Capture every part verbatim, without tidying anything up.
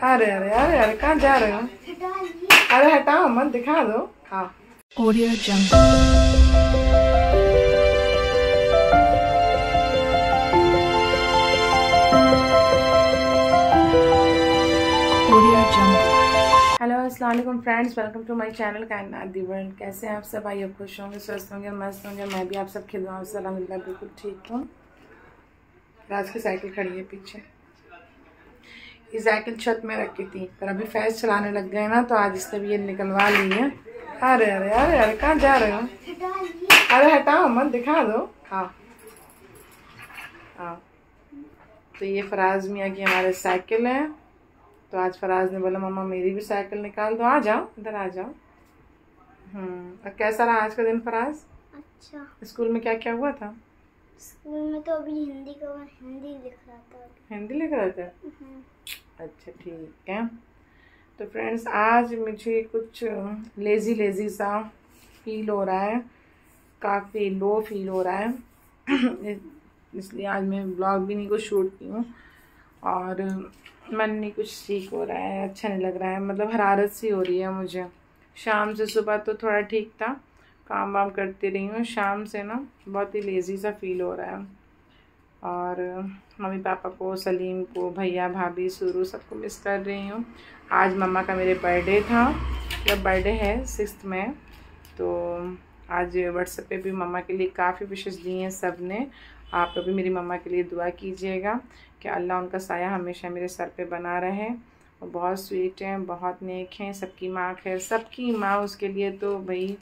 अरे अरे अरे अरे कहाँ जा रहे हो? अरे हटाओ मत, दिखा दो। हाँ ऑडियो जंगल। हेलो अस्सलाम वालेकुम friends, welcome to my channel Kainat the world. कैसे हैं आप सब? आइए खुश होंगे, स्वस्थ होंगे, मस्त होंगे। मैं भी आप सब की दुआओं से अल्हम्दुलिल्लाह बिल्कुल ठीक हूँ। राज की साइकिल खड़ी है पीछे, ये साइकिल छत में रखी थी, पर अभी फैज चलाने लग गए ना, तो आज इसने भी ये निकलवा ली है। अरे अरे अरे अरे कहाँ जा रहे हो? अरे हटाओ मत, दिखा दो। हाँ हाँ तो ये फराज मियाँ की हमारे साइकिल है। तो आज फराज ने बोला मम्मा मेरी भी साइकिल निकाल दो, आ जाओ इधर आ जाओ। हम्म कैसा रहा आज का दिन फराज? अच्छा। स्कूल में क्या क्या हुआ था? स्कूल में तो अभी हिंदी का हिंदी लिख रहा था। हिंदी लिख रहा था? अच्छा ठीक है। तो फ्रेंड्स आज मुझे कुछ लेज़ी लेज़ी सा फील हो रहा है, काफ़ी लो फील हो रहा है इसलिए आज मैं ब्लॉग भी नहीं कुछ शूट की हूँ और मन नहीं कुछ ठीक हो रहा है, अच्छा नहीं लग रहा है, मतलब हरारत सी हो रही है मुझे। शाम से सुबह तो थोड़ा ठीक था, काम वाम करती रही हूँ, शाम से ना बहुत ही लेज़ी सा फील हो रहा है। और मम्मी पापा को, सलीम को, भैया भाभी, सुरू सबको मिस कर रही हूँ। आज मम्मा का मेरे बर्थडे था, जब बर्थडे है सिक्स्थ में, तो आज व्हाट्सएप पे भी मम्मा के लिए काफ़ी विशेष दी हैं सब ने। आप लोग भी मेरी मम्मा के लिए दुआ कीजिएगा कि अल्लाह उनका साया हमेशा मेरे सर पे बना रहे। वो बहुत स्वीट हैं, बहुत नेक हैं, सबकी माँ है, सबकी माँ उसके लिए तो भाई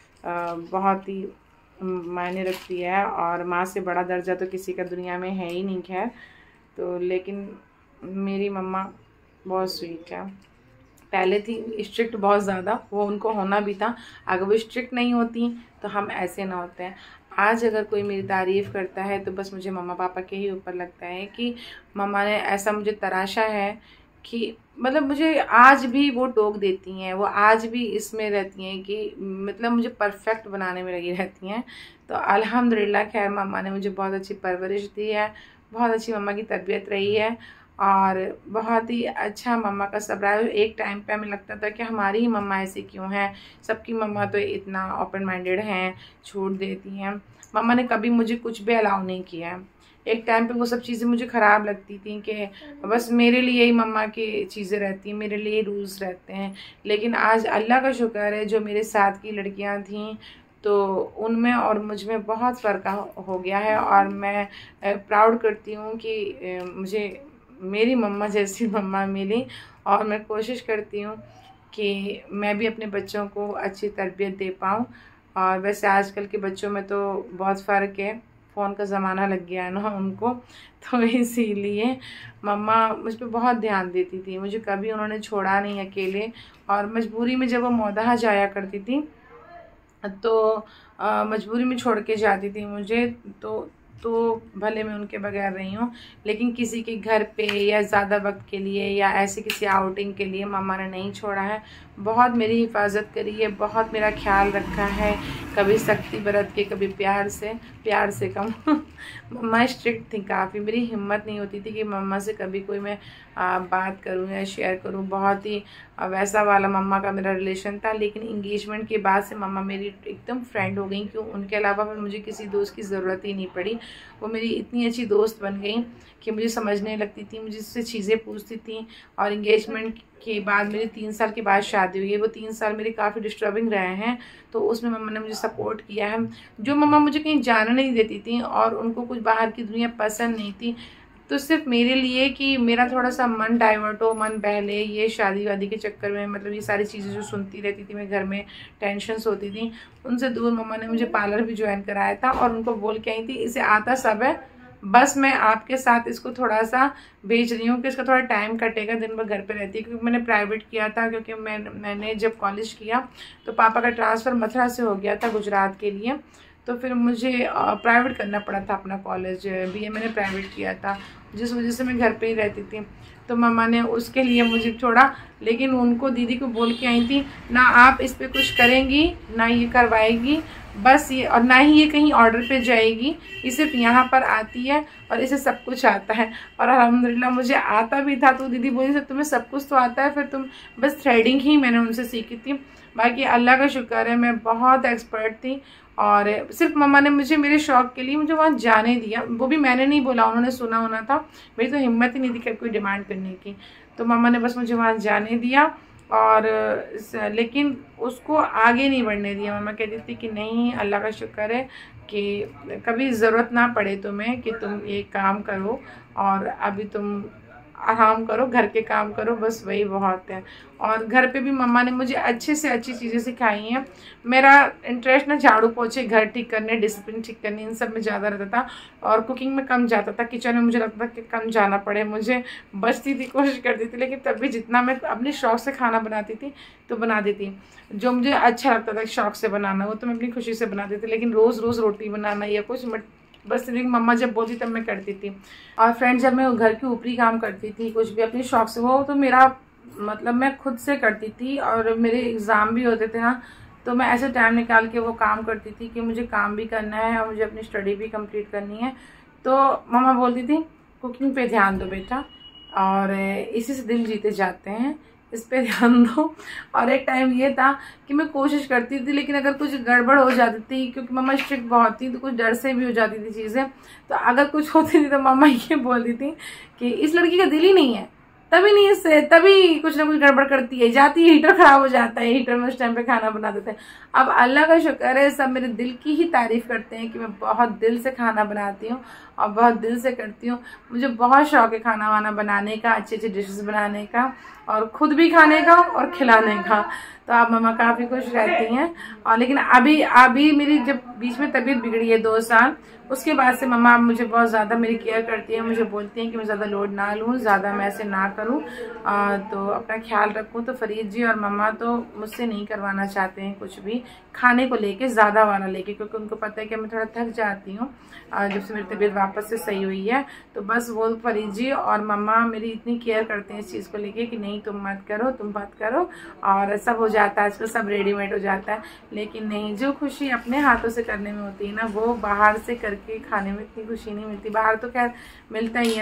बहुत ही मायने रखती है, और माँ से बड़ा दर्जा तो किसी का दुनिया में है ही नहीं। खैर तो लेकिन मेरी मम्मा बहुत स्वीट है। पहले थी स्ट्रिक्ट बहुत ज़्यादा, वो उनको होना भी था, अगर वो स्ट्रिक्ट नहीं होती तो हम ऐसे ना होते हैं। आज अगर कोई मेरी तारीफ़ करता है तो बस मुझे मम्मा पापा के ही ऊपर लगता है कि मम्मा ने ऐसा मुझे तराशा है कि मतलब मुझे आज भी वो टोक देती हैं, वो आज भी इसमें रहती हैं कि मतलब मुझे परफेक्ट बनाने में लगी रहती हैं। तो अल्हम्दुलिल्लाह खैर मम्मा ने मुझे बहुत अच्छी परवरिश दी है, बहुत अच्छी मम्मा की तरबियत रही है और बहुत ही अच्छा मम्मा का सब्र है। एक टाइम पे हमें लगता था कि हमारी ही मम्मा ऐसी क्यों है, सबकी मम्मा तो इतना ओपन माइंडेड हैं, छूट देती हैं। मम्मा ने कभी मुझे कुछ भी अलाउ नहीं किया है। एक टाइम पे वो सब चीज़ें मुझे ख़राब लगती थी कि बस मेरे लिए ही मम्मा की चीज़ें रहती हैं, मेरे लिए ही रूल्स रहते हैं। लेकिन आज अल्लाह का शुक्र है जो मेरे साथ की लड़कियां थीं तो उनमें और मुझ में बहुत फ़र्क हो गया है, और मैं प्राउड करती हूँ कि मुझे मेरी मम्मा जैसी मम्मा मिली। और मैं कोशिश करती हूँ कि मैं भी अपने बच्चों को अच्छी तरबियत दे पाऊँ। और वैसे आजकल के बच्चों में तो बहुत फ़र्क है, फ़ोन का ज़माना लग गया है ना उनको, तो इसीलिए मम्मा मुझ पर बहुत ध्यान देती थी, मुझे कभी उन्होंने छोड़ा नहीं अकेले। और मजबूरी में जब वो मौदहा जाया करती थी तो आ, मजबूरी में छोड़ के जाती थी मुझे, तो तो भले मैं उनके बगैर रही हूँ, लेकिन किसी के घर पे या ज़्यादा वक्त के लिए या ऐसे किसी आउटिंग के लिए मम्मा ने नहीं छोड़ा है। बहुत मेरी हिफाजत करी है, बहुत मेरा ख्याल रखा है, कभी सख्ती बरत के, कभी प्यार से, प्यार से कम मम्मा स्ट्रिक्ट थी काफ़ी, मेरी हिम्मत नहीं होती थी कि मम्मा से कभी कोई मैं आ, बात करूँ या शेयर करूँ। बहुत ही वैसा वाला मम्मा का मेरा रिलेशन था, लेकिन इंगेजमेंट के बाद से मम्मा मेरी एकदम फ्रेंड हो गई। क्यों, उनके अलावा फिर मुझे किसी दोस्त की ज़रूरत ही नहीं पड़ी। वो मेरी इतनी अच्छी दोस्त बन गई कि मुझे समझने लगती थी, मुझे उससे चीज़ें पूछती थी। और इंगेजमेंट के बाद मेरी तीन साल के बाद शादी हुई है, वो तीन साल मेरे काफ़ी डिस्टर्बिंग रहे हैं, तो उसमें मम्मा ने मुझे सपोर्ट किया है। जो मम्मा मुझे कहीं जाने नहीं देती थी और उनको कुछ बाहर की दुनिया पसंद नहीं थी, तो सिर्फ मेरे लिए कि मेरा थोड़ा सा मन डाइवर्ट हो, मन बहले, ये शादी वादी के चक्कर में, मतलब ये सारी चीज़ें जो सुनती रहती थी मैं घर में, टेंशन्स होती थी, उनसे दूर मम्मा ने मुझे पार्लर भी ज्वाइन कराया था। और उनको बोल के आई थी इसे आता सब है, बस मैं आपके साथ इसको थोड़ा सा भेज रही हूँ कि इसका थोड़ा टाइम कटेगा, दिन भर घर पे रहती है। क्योंकि मैंने प्राइवेट किया था, क्योंकि मैं मैंने जब कॉलेज किया तो पापा का ट्रांसफ़र मथुरा से हो गया था गुजरात के लिए, तो फिर मुझे प्राइवेट करना पड़ा था अपना कॉलेज, बीए मैंने प्राइवेट किया था, जिस वजह से मैं घर पे ही रहती थी। तो मम्मा ने उसके लिए मुझे छोड़ा, लेकिन उनको दीदी को बोल के आई थी ना आप इस पर कुछ करेंगी ना ये करवाएगी बस ये, और ना ही ये कहीं ऑर्डर पे जाएगी, ये सिर्फ यहाँ पर आती है और इसे सब कुछ आता है। और अल्हम्दुलिल्लाह मुझे आता भी था, तो दीदी बोली सब तुम्हें सब कुछ तो आता है, फिर तुम बस थ्रेडिंग ही मैंने उनसे सीखी थी। बाकी अल्लाह का शुक्र है मैं बहुत एक्सपर्ट थी, और सिर्फ मम्मा ने मुझे मेरे शौक़ के लिए मुझे वहाँ जाने दिया, वो भी मैंने नहीं बोला, उन्होंने सुना होना था, मेरी तो हिम्मत ही नहीं थी कोई डिमांड करने की, तो मम्मा ने बस मुझे वहाँ जाने दिया। और लेकिन उसको आगे नहीं बढ़ने दिया। मम्मा कहती थी कि नहीं अल्लाह का शुक्र है कि कभी ज़रूरत ना पड़े तुम्हें कि तुम ये काम करो, और अभी तुम आराम करो, घर के काम करो, बस वही बहुत है। और घर पे भी मम्मा ने मुझे अच्छे से अच्छी चीज़ें सिखाई हैं। मेरा इंटरेस्ट ना झाड़ू पोछे, घर ठीक करने, डिसिप्लिन ठीक करने, इन सब में ज़्यादा रहता था, और कुकिंग में कम जाता था। किचन में मुझे लगता था कि कम जाना पड़े, मुझे बचती थी, कोशिश करती थी, लेकिन तब भी जितना मैं अपने शौक़ से खाना बनाती थी तो बना देती, जो मुझे अच्छा लगता था शौक़ से बनाना वो तो मैं अपनी खुशी से बनाती थी। लेकिन रोज़ रोज़ रोटी बनाना या कुछ बस मम्मा जब बोलती तब मैं करती थी। और फ्रेंड्स जब मैं घर के ऊपरी काम करती थी कुछ भी अपने शौक़ से, वो तो मेरा मतलब मैं खुद से करती थी, और मेरे एग्ज़ाम भी होते थे ना, तो मैं ऐसे टाइम निकाल के वो काम करती थी कि मुझे काम भी करना है और मुझे अपनी स्टडी भी कंप्लीट करनी है। तो मम्मा बोलती थी कुकिंग पे ध्यान दो बेटा, और इसी से दिल जीते जाते हैं, इस पे ध्यान दो। और एक टाइम ये था कि मैं कोशिश करती थी, लेकिन अगर कुछ गड़बड़ हो जाती थी, क्योंकि मम्मा स्ट्रिक्ट बहुत थी, तो कुछ डर से भी हो जाती थी चीज़ें, तो अगर कुछ होती थी तो मम्मा ये बोलती थी कि इस लड़की का दिल ही नहीं है, तभी नहीं इससे तभी कुछ ना कुछ गड़बड़ करती है, जाती है हीटर खराब हो जाता है, हीटर में उस टाइम पे खाना बना देते हैं। अब अल्लाह का शुक्र है सब मेरे दिल की ही तारीफ करते हैं कि मैं बहुत दिल से खाना बनाती हूँ और बहुत दिल से करती हूँ। मुझे बहुत शौक है खाना वाना बनाने का, अच्छी अच्छी डिशेस बनाने का, और खुद भी खाने का और खिलाने का। तो आप मम्मा काफ़ी खुश रहती हैं। और लेकिन अभी अभी मेरी जब बीच में तबीयत बिगड़ी है दो साल, उसके बाद से मम्मा मुझे बहुत ज़्यादा मेरी केयर करती है, मुझे बोलती हैं कि मैं ज़्यादा लोड ना लूँ, ज़्यादा मैं ऐसे ना करूँ, तो अपना ख्याल रखूँ। तो फरीद जी और मम्मा तो मुझसे नहीं करवाना चाहते हैं कुछ भी खाने को लेके, ज़्यादा वाला लेके, क्योंकि उनको पता है कि मैं थोड़ा थक जाती हूँ जब से मेरी तबीयत वापस से सही हुई है। तो बस वो फरीद जी और मम्मा मेरी इतनी केयर करते हैं इस चीज़ को लेके कि नहीं तुम मत करो, तुम मत करो, और सब हो जाता है आजकल, सब रेडीमेड हो जाता है। लेकिन नहीं, जो खुशी अपने हाथों से करने में होती है ना, वो बाहर से करके खाने में इतनी खुशी नहीं मिलती, बाहर तो खैर मिलता ही है।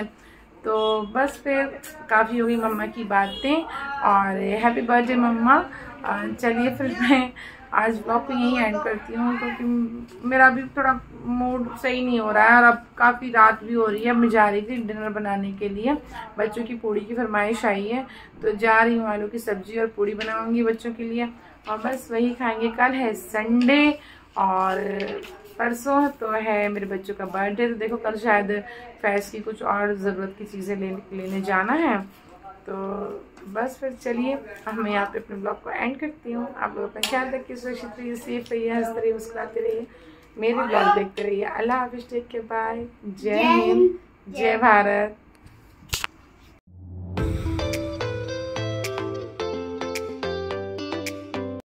तो बस फिर काफ़ी हो गई मम्मा की बातें, और हैप्पी बर्थडे मम्मा। चलिए फिर मैं आज ब्लॉग को यहीं एंड करती हूँ, क्योंकि मेरा अभी थोड़ा मूड सही नहीं हो रहा है, और अब काफ़ी रात भी हो रही है। मैं जा रही थी डिनर बनाने के लिए, बच्चों की पूड़ी की फरमाइश आई है, तो जा रही हूँ, आलू की सब्ज़ी और पूड़ी बनाऊँगी बच्चों के लिए, और बस वही खाएंगे। कल है संडे और परसों तो है मेरे बच्चों का बर्थडे, तो देखो कल शायद फैस की कुछ और ज़रूरत की चीज़ें ले, लेने जाना है। तो बस फिर चलिए अब मैं यहाँ पे अपने ब्लॉग को एंड करती हूँ। आप लोग अपना ख्याल रखिए, सुरक्षित रहिए, सेफ रहिए, हंसते रहिए, मुस्कुराते रहिए, मेरे ब्लॉग देखते रहिए। अल्लाह हाफिज़, टेक केयर, बाय, जय हिंद, जय भारत।